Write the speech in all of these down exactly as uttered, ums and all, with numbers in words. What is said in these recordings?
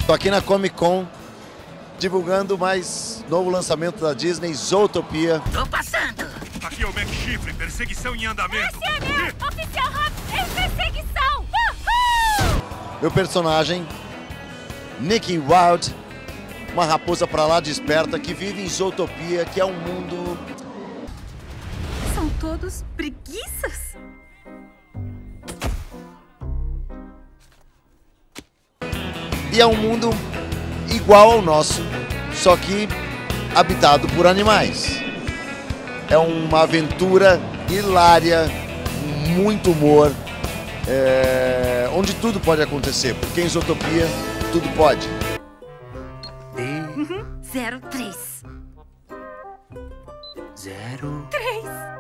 Tô aqui na Comic Con, divulgando mais novo lançamento da Disney, Zootopia. Tô passando. Aqui é o Mac Chifre, perseguição em andamento. S M E, oficial Hobbs, em perseguição. Uhul! Meu personagem, Nicky Wilde, uma raposa pra lá desperta que vive em Zootopia, que é um mundo... São todos preguiças? E é um mundo igual ao nosso, só que habitado por animais. É uma aventura hilária, muito humor, é... onde tudo pode acontecer, porque em Zootopia tudo pode. Uhum. Zero, três. Zero. Três.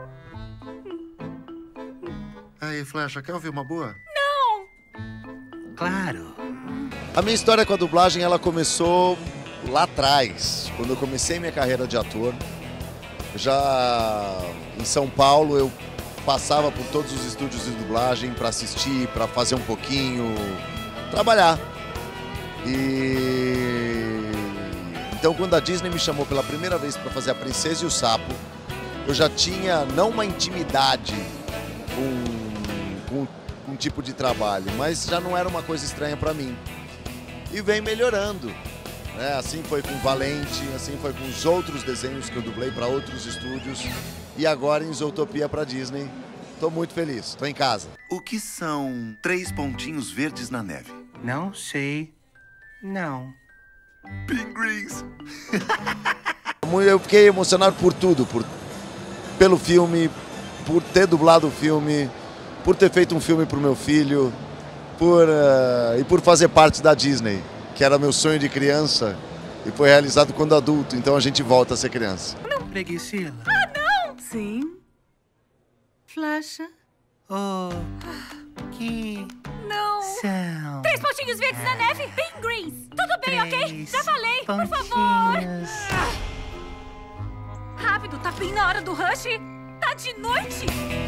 Aí, Flecha, quer ouvir uma boa? Claro. A minha história com a dublagem, ela começou lá atrás, quando eu comecei minha carreira de ator. Já em São Paulo, eu passava por todos os estúdios de dublagem para assistir, para fazer um pouquinho, trabalhar. E então, quando a Disney me chamou pela primeira vez para fazer A Princesa e o Sapo, eu já tinha não uma intimidade com, com, com um tipo de trabalho, mas já não era uma coisa estranha para mim. E vem melhorando. É, assim foi com Valente, assim foi com os outros desenhos que eu dublei para outros estúdios. E agora em Zootopia para Disney. Tô muito feliz, tô em casa. O que são três pontinhos verdes na neve? Não sei. Não. Pinguins! Eu fiquei emocionado por tudo, por, pelo filme, por ter dublado o filme, por ter feito um filme pro meu filho, por, uh, e por fazer parte da Disney, que era meu sonho de criança e foi realizado quando adulto, então a gente volta a ser criança. Preguicila. Sim. Flecha. Oh, que Não. são Três pontinhos verdes na neve, bem greens. Tudo bem, ok? três Já falei, por favor. pontinhos. Rápido, tá bem na hora do rush. Tá de noite.